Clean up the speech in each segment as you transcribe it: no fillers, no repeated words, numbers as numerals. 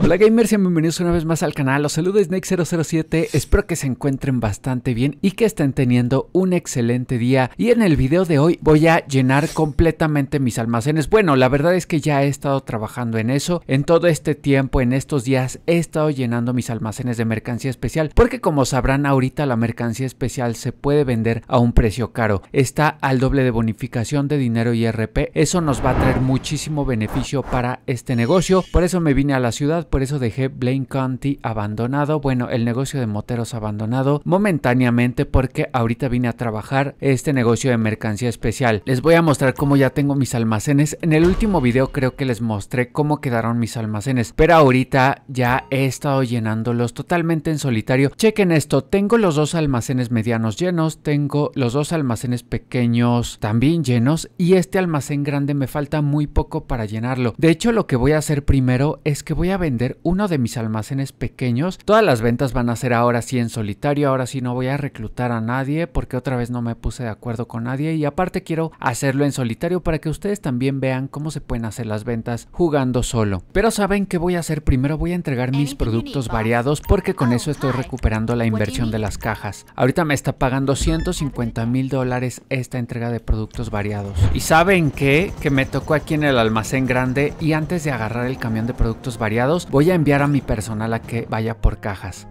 Hola gamers, bienvenidos una vez más al canal. Los saluda Snake007, espero que se encuentren bastante bien y que estén teniendo un excelente día. Y en el video de hoy voy a llenar completamente mis almacenes. Bueno, la verdad es que ya he estado trabajando en eso. En todo este tiempo, en estos días, he estado llenando mis almacenes de mercancía especial. Porque como sabrán, ahorita la mercancía especial se puede vender a un precio caro. Está al doble de bonificación de dinero IRP. Eso nos va a traer muchísimo beneficio para este negocio. Por eso me vine a la ciudad. Por eso dejé Blaine County abandonado, bueno, el negocio de moteros abandonado momentáneamente, porque ahorita vine a trabajar este negocio de mercancía especial. Les voy a mostrar cómo ya tengo mis almacenes. En el último video creo que les mostré cómo quedaron mis almacenes, pero ahorita ya he estado llenándolos totalmente en solitario. Chequen esto, tengo los dos almacenes medianos llenos, tengo los dos almacenes pequeños también llenos y este almacén grande me falta muy poco para llenarlo. De hecho, lo que voy a hacer primero es que voy a vender uno de mis almacenes pequeños. Todas las ventas van a ser ahora sí en solitario. Ahora sí no voy a reclutar a nadie porque otra vez no me puse de acuerdo con nadie, y aparte quiero hacerlo en solitario para que ustedes también vean cómo se pueden hacer las ventas jugando solo. Pero ¿saben qué voy a hacer? Primero voy a entregar mis productos variados porque con eso estoy recuperando la inversión de las cajas. Ahorita me está pagando $150,000 esta entrega de productos variados. ¿Y saben qué? Que me tocó aquí en el almacén grande, y antes de agarrar el camión de productos variados voy a enviar a mi personal a que vaya por cajas.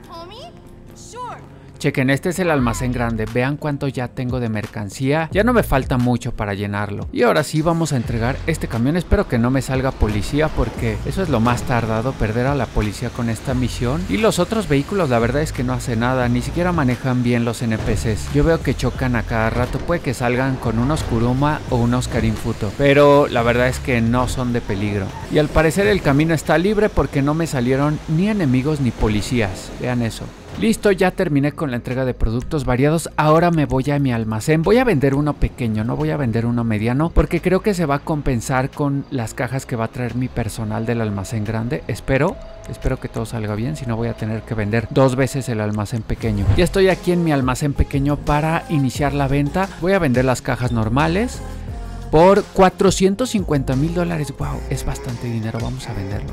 Chequen, este es el almacén grande, vean cuánto ya tengo de mercancía, ya no me falta mucho para llenarlo. Y ahora sí vamos a entregar este camión. Espero que no me salga policía porque eso es lo más tardado, perder a la policía con esta misión. Y los otros vehículos la verdad es que no hacen nada, ni siquiera manejan bien los NPCs. Yo veo que chocan a cada rato, puede que salgan con unos Kuruma o unos Karinfuto, pero la verdad es que no son de peligro. Y al parecer el camino está libre porque no me salieron ni enemigos ni policías, vean eso. Listo, ya terminé con la entrega de productos variados. Ahora me voy a mi almacén. Voy a vender uno pequeño, no voy a vender uno mediano, porque creo que se va a compensar con las cajas que va a traer mi personal del almacén grande. Espero que todo salga bien, si no voy a tener que vender dos veces el almacén pequeño. Ya estoy aquí en mi almacén pequeño para iniciar la venta. Voy a vender las cajas normales por $450,000. Wow, es bastante dinero, vamos a venderlo.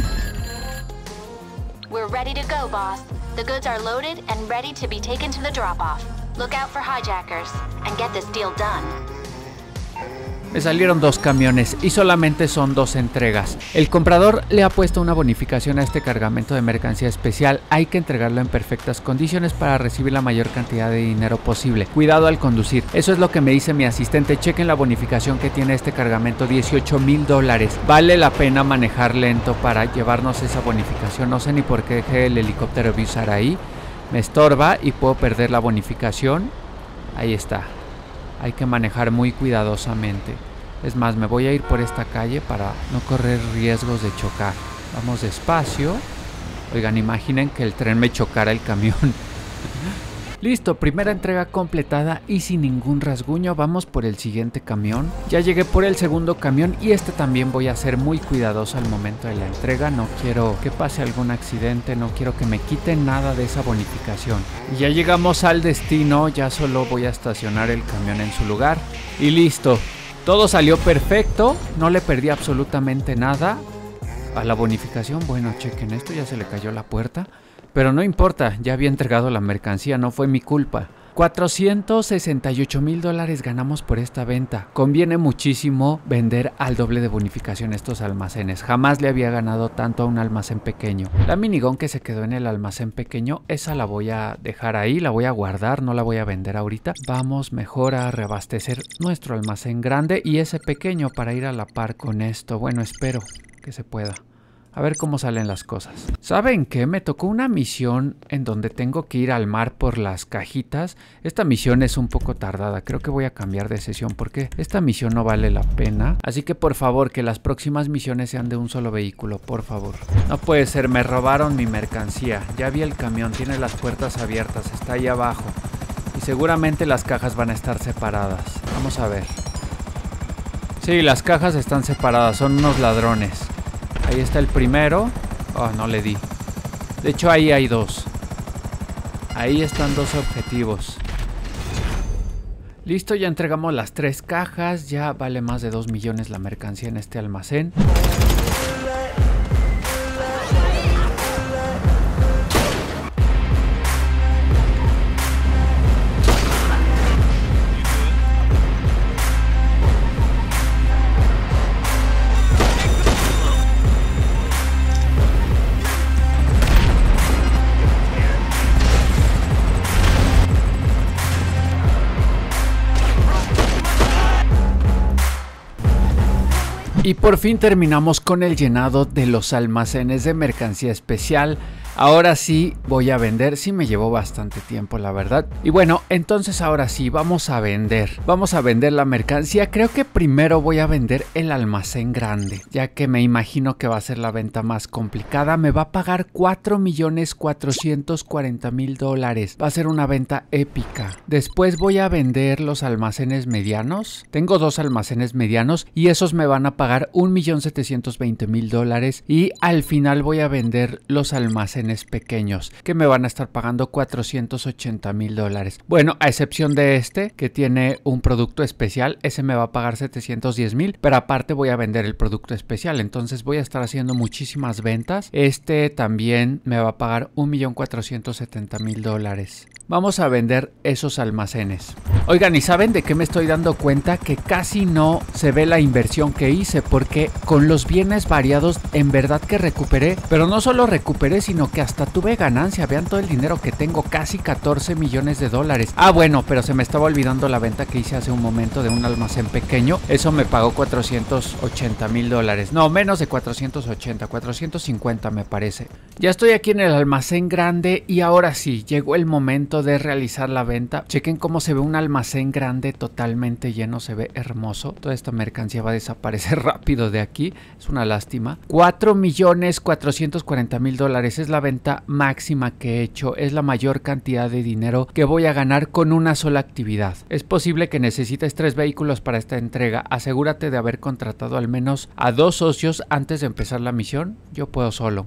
We're ready to go, boss. The goods are loaded and ready to be taken to the drop-off. Look out for hijackers and get this deal done. Me salieron dos camiones y solamente son dos entregas. El comprador le ha puesto una bonificación a este cargamento de mercancía especial. Hay que entregarlo en perfectas condiciones para recibir la mayor cantidad de dinero posible. Cuidado al conducir. Eso es lo que me dice mi asistente. Chequen la bonificación que tiene este cargamento, $18,000. Vale la pena manejar lento para llevarnos esa bonificación. No sé ni por qué dejé el helicóptero visar ahí. Me estorba y puedo perder la bonificación. Ahí está. Hay que manejar muy cuidadosamente. Es más, me voy a ir por esta calle para no correr riesgos de chocar. Vamos despacio. Oigan, imaginen que el tren me chocara el camión. Listo, primera entrega completada y sin ningún rasguño. Vamos por el siguiente camión. Ya llegué por el segundo camión y este también voy a ser muy cuidadoso al momento de la entrega. No quiero que pase algún accidente, no quiero que me quiten nada de esa bonificación. Y ya llegamos al destino, ya solo voy a estacionar el camión en su lugar. Y listo, todo salió perfecto, no le perdí absolutamente nada a la bonificación. Bueno, chequen esto, ya se le cayó la puerta. Pero no importa, ya había entregado la mercancía, no fue mi culpa. $468,000 ganamos por esta venta. Conviene muchísimo vender al doble de bonificación estos almacenes. Jamás le había ganado tanto a un almacén pequeño. La minigón que se quedó en el almacén pequeño, esa la voy a dejar ahí, la voy a guardar, no la voy a vender ahorita. Vamos mejor a reabastecer nuestro almacén grande y ese pequeño para ir a la par con esto. Bueno, espero que se pueda. A ver cómo salen las cosas. ¿Saben qué? Me tocó una misión en donde tengo que ir al mar por las cajitas. Esta misión es un poco tardada. Creo que voy a cambiar de sesión porque esta misión no vale la pena. Así que por favor, que las próximas misiones sean de un solo vehículo, por favor. No puede ser, me robaron mi mercancía. Ya vi el camión, tiene las puertas abiertas, está ahí abajo. Y seguramente las cajas van a estar separadas. Vamos a ver. Sí, las cajas están separadas, son unos ladrones. Ahí está el primero. Oh, no le di. De hecho, ahí hay dos. Ahí están dos objetivos. Listo, ya entregamos las 3 cajas. Ya vale más de 2 millones la mercancía en este almacén. Y por fin terminamos con el llenado de los almacenes de mercancía especial. Ahora sí voy a vender, sí me llevó bastante tiempo la verdad. Y bueno, entonces ahora sí vamos a vender la mercancía. Creo que primero voy a vender el almacén grande, ya que me imagino que va a ser la venta más complicada. Me va a pagar $4,440,000. Va a ser una venta épica. Después voy a vender los almacenes medianos. Tengo dos almacenes medianos y esos me van a pagar $1,720,000. Y al final voy a vender los almacenes pequeños que me van a estar pagando $480,000. Bueno, a excepción de este que tiene un producto especial, ese me va a pagar $710,000, pero aparte voy a vender el producto especial, entonces voy a estar haciendo muchísimas ventas. Este también me va a pagar $1,470,000. Vamos a vender esos almacenes. Oigan, ¿y saben de qué me estoy dando cuenta? Que casi no se ve la inversión que hice, porque con los bienes variados en verdad que recuperé, pero no solo recuperé, sino que hasta tuve ganancia. Vean todo el dinero que tengo, casi $14 millones. Ah, bueno, pero se me estaba olvidando la venta que hice hace un momento de un almacén pequeño. Eso me pagó $480,000. No, menos de 480, 450 me parece. Ya estoy aquí en el almacén grande y ahora sí, llegó el momento de realizar la venta. Chequen cómo se ve un almacén grande totalmente lleno, se ve hermoso. Toda esta mercancía va a desaparecer rápido de aquí, es una lástima. $4,440,000 es la venta máxima que he hecho, es la mayor cantidad de dinero que voy a ganar con una sola actividad. Es posible que necesites 3 vehículos para esta entrega. Asegúrate de haber contratado al menos a 2 socios antes de empezar la misión. Yo puedo solo.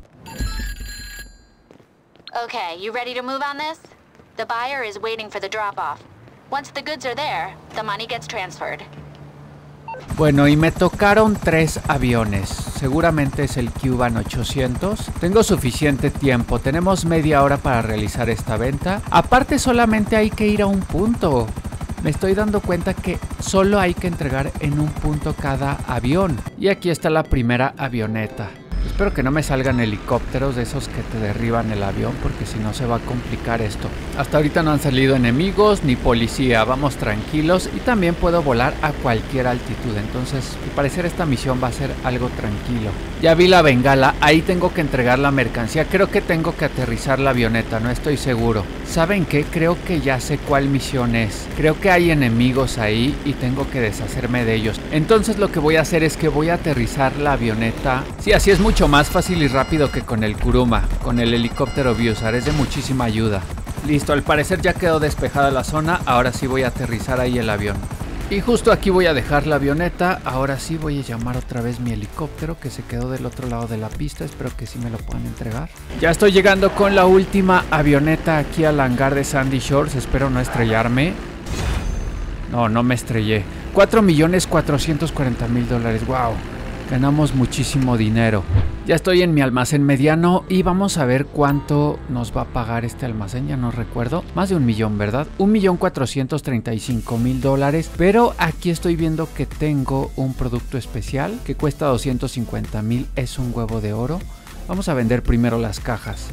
Okay, you ready to move on this? The buyer is waiting for the drop-off. Once the goods are there, the money gets transferred. Bueno, y me tocaron 3 aviones. Seguramente es el Cuban 800. Tengo suficiente tiempo. Tenemos media hora para realizar esta venta. Aparte, solamente hay que ir a un punto. Me estoy dando cuenta que solo hay que entregar en un punto cada avión. Y aquí está la primera avioneta. Espero que no me salgan helicópteros de esos que te derriban el avión, porque si no se va a complicar esto. Hasta ahorita no han salido enemigos ni policía, vamos tranquilos y también puedo volar a cualquier altitud, entonces al parecer esta misión va a ser algo tranquilo. Ya vi la bengala, ahí tengo que entregar la mercancía, creo que tengo que aterrizar la avioneta, no estoy seguro. ¿Saben qué? Creo que ya sé cuál misión es. Creo que hay enemigos ahí y tengo que deshacerme de ellos. Entonces lo que voy a hacer es que voy a aterrizar la avioneta. Sí, así es mucho más fácil y rápido que con el Kuruma. Con el helicóptero Viusar es de muchísima ayuda. Listo, al parecer ya quedó despejada la zona. Ahora sí voy a aterrizar ahí el avión. Y justo aquí voy a dejar la avioneta. Ahora sí voy a llamar otra vez mi helicóptero que se quedó del otro lado de la pista. Espero que sí me lo puedan entregar. Ya estoy llegando con la última avioneta aquí al hangar de Sandy Shores. Espero no estrellarme. No me estrellé. $4,440,000. Wow. Ganamos muchísimo dinero. Ya estoy en mi almacén mediano y vamos a ver cuánto nos va a pagar este almacén, ya no recuerdo. Más de 1 millón, ¿verdad? $1,435,000. Pero aquí estoy viendo que tengo un producto especial que cuesta $250,000. Es un huevo de oro. Vamos a vender primero las cajas.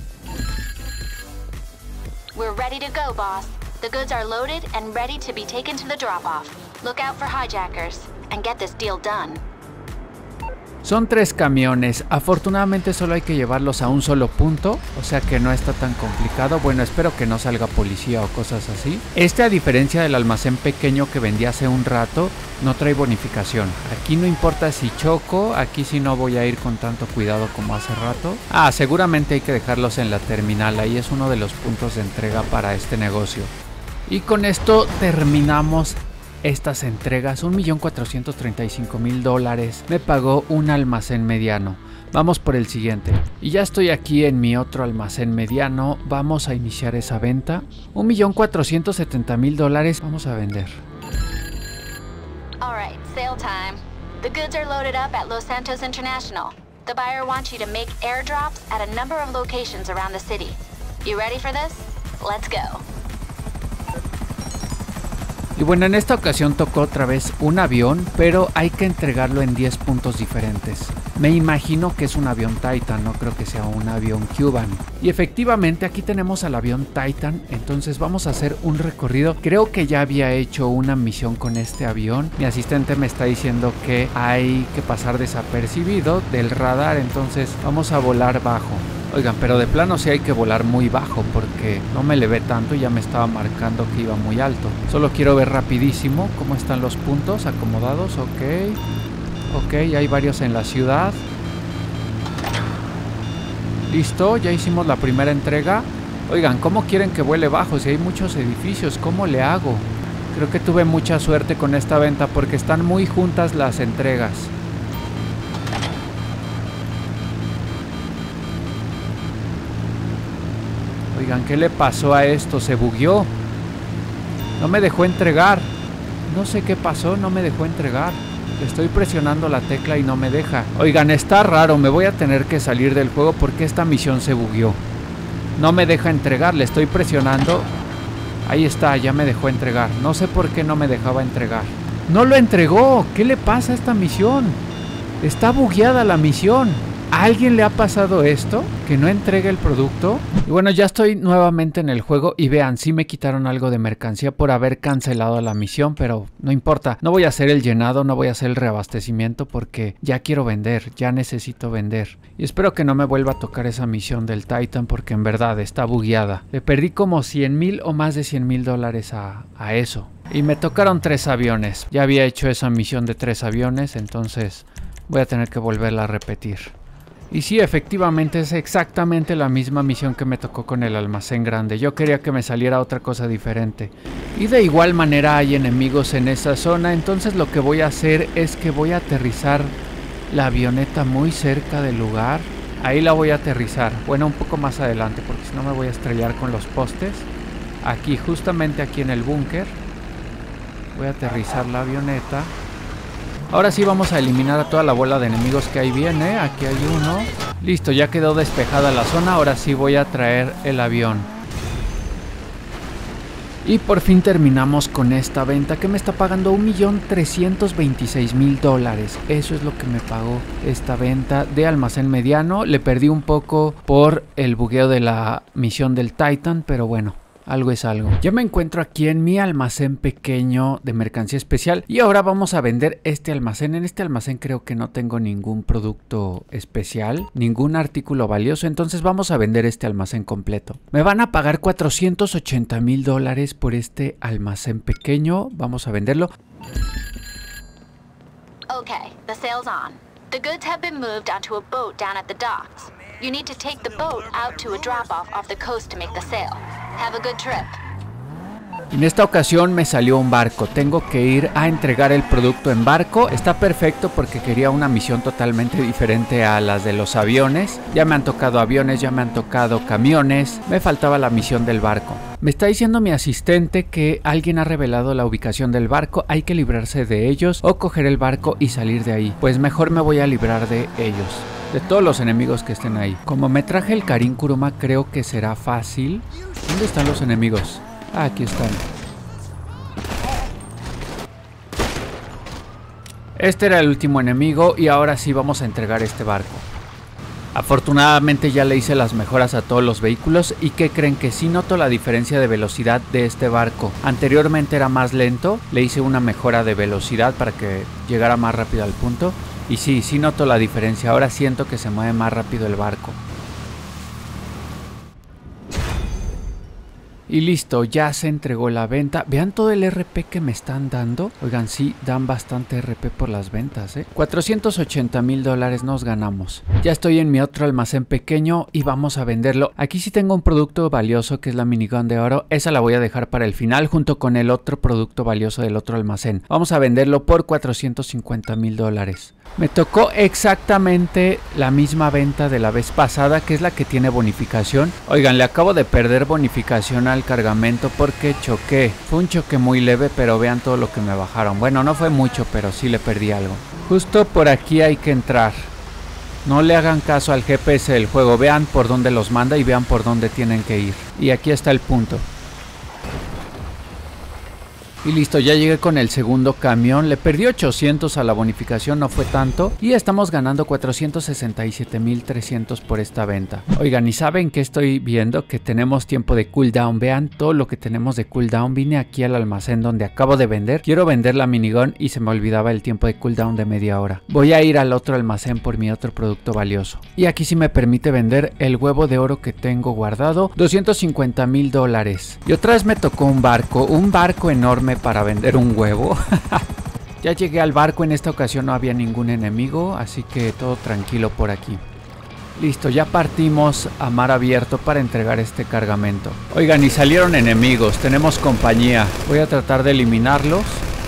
We're ready to go, boss. The goods are loaded and ready to be taken to the drop-off. Look out for hijackers and get this deal done. Son 3 camiones, afortunadamente solo hay que llevarlos a un solo punto, o sea que no está tan complicado. Bueno, espero que no salga policía o cosas así. Este, a diferencia del almacén pequeño que vendí hace un rato, no trae bonificación. Aquí no importa si choco, aquí sí no voy a ir con tanto cuidado como hace rato. Seguramente hay que dejarlos en la terminal, ahí es uno de los puntos de entrega para este negocio. Y con esto terminamos estas entregas. $1,435,000 me pagó un almacén mediano. Vamos por el siguiente. Y ya estoy aquí en mi otro almacén mediano. Vamos a iniciar esa venta. $1,470,000 vamos a vender. Alright, sale time. The goods are loaded up at Los Santos International. The buyer wants you to make airdrops at a number of locations around the city. You ready for this? Let's go. Y bueno, en esta ocasión tocó otra vez un avión, pero hay que entregarlo en 10 puntos diferentes. Me imagino que es un avión Titan, no creo que sea un avión Cuban. Y efectivamente aquí tenemos al avión Titan, entonces vamos a hacer un recorrido. Creo que ya había hecho una misión con este avión. Mi asistente me está diciendo que hay que pasar desapercibido del radar, entonces vamos a volar bajo. Oigan, pero de plano sí hay que volar muy bajo porque no me elevé tanto y ya me estaba marcando que iba muy alto. Solo quiero ver rapidísimo cómo están los puntos acomodados. Ok, hay varios en la ciudad. Listo, ya hicimos la primera entrega. Oigan, ¿cómo quieren que vuele bajo? Si hay muchos edificios, ¿cómo le hago? Creo que tuve mucha suerte con esta venta porque están muy juntas las entregas. Oigan, ¿qué le pasó a esto? Se bugueó. No me dejó entregar. No sé qué pasó, no me dejó entregar. Estoy presionando la tecla y no me deja. Oigan, está raro, me voy a tener que salir del juego porque esta misión se bugueó. No me deja entregar, le estoy presionando. Ahí está, ya me dejó entregar. No sé por qué no me dejaba entregar. ¡No lo entregó! ¿Qué le pasa a esta misión? Está bugueada la misión. ¿A alguien le ha pasado esto? ¿Que no entregue el producto? Y bueno, ya estoy nuevamente en el juego y vean, sí me quitaron algo de mercancía por haber cancelado la misión, pero no importa. No voy a hacer el llenado, no voy a hacer el reabastecimiento porque ya quiero vender, ya necesito vender. Y espero que no me vuelva a tocar esa misión del Titan porque en verdad está bugueada. Le perdí como 100,000 o más de 100,000 dólares a eso. Y me tocaron 3 aviones. Ya había hecho esa misión de 3 aviones, entonces voy a tener que volverla a repetir. Y sí, efectivamente es exactamente la misma misión que me tocó con el almacén grande. Yo quería que me saliera otra cosa diferente. Y de igual manera hay enemigos en esa zona, entonces lo que voy a hacer es que voy a aterrizar la avioneta muy cerca del lugar. Ahí la voy a aterrizar. Bueno, un poco más adelante porque si no me voy a estrellar con los postes. Aquí, justamente aquí en el búnker. Voy a aterrizar la avioneta. Ahora sí vamos a eliminar a toda la bola de enemigos que ahí viene. Aquí hay uno. Listo, ya quedó despejada la zona. Ahora sí voy a traer el avión. Y por fin terminamos con esta venta que me está pagando 1,326,000 dólares. Eso es lo que me pagó esta venta de almacén mediano. Le perdí un poco por el bugueo de la misión del Titan, pero bueno. Algo es algo. Ya me encuentro aquí en mi almacén pequeño de mercancía especial y ahora vamos a vender este almacén. En este almacén creo que no tengo ningún producto especial, ningún artículo valioso, entonces vamos a vender este almacén completo. Me van a pagar 480,000 dólares por este almacén pequeño. Vamos a venderlo. Okay, the sale's on. The goods have been moved onto a boat down at the docks. You need to take the boat out to a drop-off off the coast to make the sale. Have a good trip. En esta ocasión me salió un barco, tengo que ir a entregar el producto en barco. Está perfecto porque quería una misión totalmente diferente a las de los aviones. Ya me han tocado aviones, ya me han tocado camiones, me faltaba la misión del barco. Me está diciendo mi asistente que alguien ha revelado la ubicación del barco, hay que librarse de ellos o coger el barco y salir de ahí. Pues mejor me voy a librar de ellos, de todos los enemigos que estén ahí. Como me traje el Karin Kuruma, creo que será fácil. ¿Dónde están los enemigos? Ah, aquí están. Este era el último enemigo y ahora sí vamos a entregar este barco. Afortunadamente ya le hice las mejoras a todos los vehículos y ¿qué creen? Que sí noto la diferencia de velocidad de este barco. Anteriormente era más lento, le hice una mejora de velocidad para que llegara más rápido al punto. Y sí noto la diferencia, ahora siento que se mueve más rápido el barco. Y listo, ya se entregó la venta. Vean todo el RP que me están dando. Oigan, sí, dan bastante RP por las ventas, 480,000 dólares nos ganamos. Ya estoy en mi otro almacén pequeño y vamos a venderlo. Aquí sí tengo un producto valioso que es la minigun de oro. Esa la voy a dejar para el final junto con el otro producto valioso del otro almacén. Vamos a venderlo por 450,000 dólares. Me tocó exactamente la misma venta de la vez pasada, que es la que tiene bonificación. Oigan, le acabo de perder bonificación al cargamento porque choqué. Fue un choque muy leve, pero vean todo lo que me bajaron. Bueno, no fue mucho, pero sí le perdí algo. Justo por aquí hay que entrar. No le hagan caso al GPS del juego. Vean por dónde los manda y vean por dónde tienen que ir. Y aquí está el punto. Y listo, ya llegué con el segundo camión. Le perdí 800 a la bonificación, no fue tanto. Y estamos ganando 467,300 por esta venta. Oigan, ¿y saben qué estoy viendo? Que tenemos tiempo de cooldown. Vean todo lo que tenemos de cooldown. Vine aquí al almacén donde acabo de vender. Quiero vender la minigun y se me olvidaba el tiempo de cooldown de media hora. Voy a ir al otro almacén por mi otro producto valioso. Y aquí sí me permite vender el huevo de oro que tengo guardado. $250,000. Y otra vez me tocó un barco enorme para vender un huevo. Ya llegué al barco, en esta ocasión no había ningún enemigo, así que todo tranquilo por aquí. Listo, ya partimos a mar abierto para entregar este cargamento. Oigan, y salieron enemigos, tenemos compañía. Voy a tratar de eliminarlos.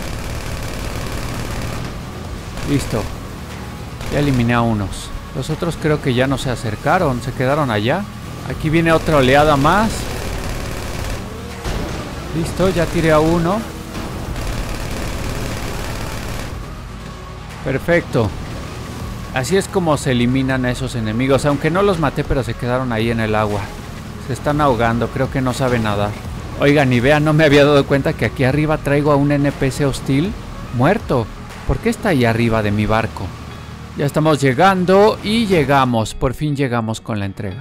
Listo, ya eliminé a unos. Los otros creo que ya no se acercaron, se quedaron allá. Aquí viene otra oleada más. Listo, ya tiré a uno. Perfecto. Así es como se eliminan a esos enemigos. Aunque no los maté, pero se quedaron ahí en el agua. Se están ahogando, creo que no saben nadar. Oigan, y vean, no me había dado cuenta que aquí arriba traigo a un NPC hostil muerto. ¿Por qué está ahí arriba de mi barco? Ya estamos llegando y llegamos. Por fin llegamos con la entrega.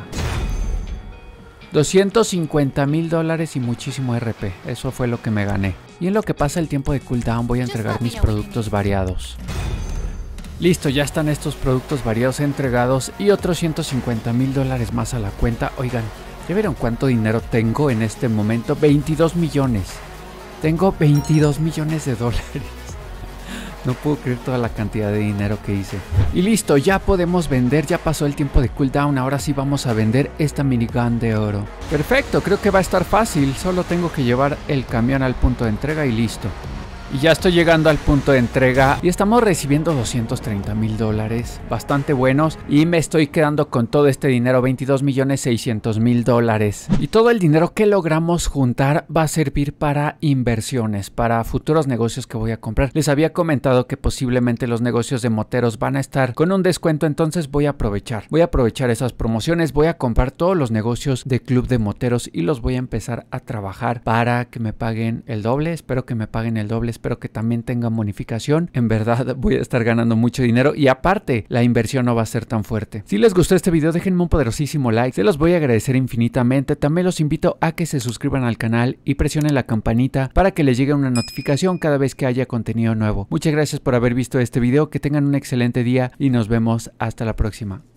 $250,000 y muchísimo RP. Eso fue lo que me gané. Y en lo que pasa el tiempo de cooldown voy a entregar mis productos variados. Listo, ya están estos productos variados entregados y otros $150,000 más a la cuenta. Oigan, ¿ya vieron cuánto dinero tengo en este momento? 22 millones. Tengo 22 millones de dólares. No puedo creer toda la cantidad de dinero que hice. Y listo, ya podemos vender, ya pasó el tiempo de cooldown. Ahora sí vamos a vender esta minigun de oro. Perfecto, creo que va a estar fácil. Solo tengo que llevar el camión al punto de entrega y listo. Y ya estoy llegando al punto de entrega y estamos recibiendo $230,000, bastante buenos. Y me estoy quedando con todo este dinero, $22,600,000. Y todo el dinero que logramos juntar va a servir para inversiones, para futuros negocios que voy a comprar. Les había comentado que posiblemente los negocios de moteros van a estar con un descuento, entonces voy a aprovechar. Voy a aprovechar esas promociones, voy a comprar todos los negocios de club de moteros y los voy a empezar a trabajar para que me paguen el doble. Espero que me paguen el doble. Espero que también tengan bonificación. En verdad voy a estar ganando mucho dinero y aparte la inversión no va a ser tan fuerte. Si les gustó este video, déjenme un poderosísimo like. Se los voy a agradecer infinitamente. También los invito a que se suscriban al canal y presionen la campanita para que les llegue una notificación cada vez que haya contenido nuevo. Muchas gracias por haber visto este video. Que tengan un excelente día y nos vemos hasta la próxima.